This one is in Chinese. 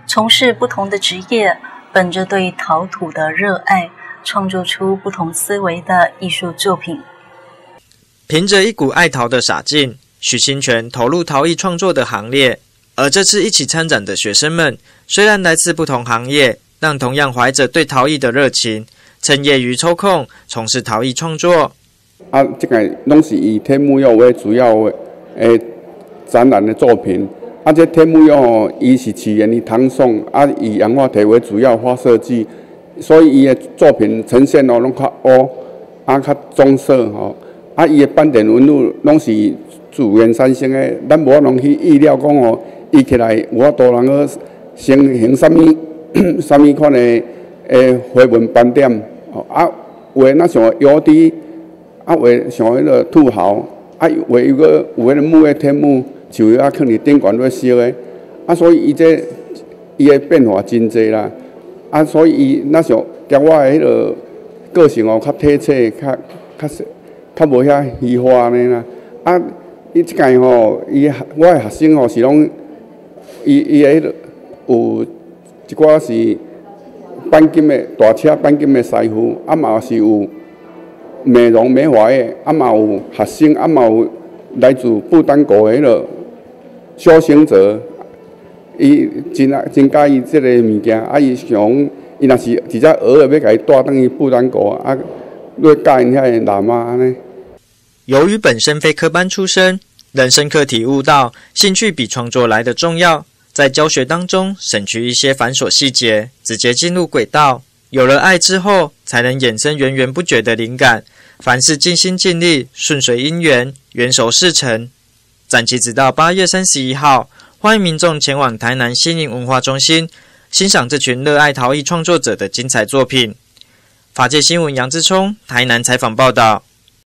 从事不同的职业，本着对陶土的热爱，创作出不同思维的艺术作品。 凭着一股爱陶的傻劲，许清泉投入陶艺创作的行列。而这次一起参展的学生们，虽然来自不同行业，但同样怀着对陶艺的热情，趁业余抽空从事陶艺创作。 这个拢是以天目釉为主要的展览的作品。这天目釉伊是起源于唐宋，以氧化铁为主要发色剂，所以伊的作品呈现拢较乌，较棕色吼。伊的斑点纹路拢是自然产生的，咱无可能去预料讲哦，伊起来有法度人去形什么款的花纹斑点，有的那像油滴，有的像迄个土豪，有迄个木的天目，树叶放伫顶悬咧烧的，所以伊的变化真济啦，所以伊那像甲我的迄个个性较体切，较无遐虚华安尼啦。伊即届吼，我的学生吼是拢，伊的迄个有一寡是钣金的大车钣金的师傅，嘛是有美容美发的，嘛有学生，嘛有来自不丹国的迄个修行者，伊真介意即个物件，伊想伊若是一只鹅要甲伊带转去不丹国，要教因遐个喇嘛安尼。 由于本身非科班出身，仍深刻体悟到兴趣比创作来的重要，在教学当中省去一些繁琐细节，直接进入轨道。有了爱之后，才能衍生源源不绝的灵感，凡事尽心尽力，顺随因缘，元熟事成。展期直到8月31号，欢迎民众前往台南心灵文化中心，欣赏这群热爱陶艺创作者的精彩作品。法界新闻杨志聪台南采访报道。